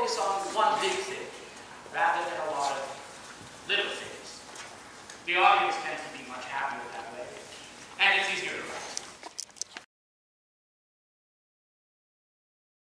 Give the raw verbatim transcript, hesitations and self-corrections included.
focus on one big thing rather than a lot of little things. The audience tends to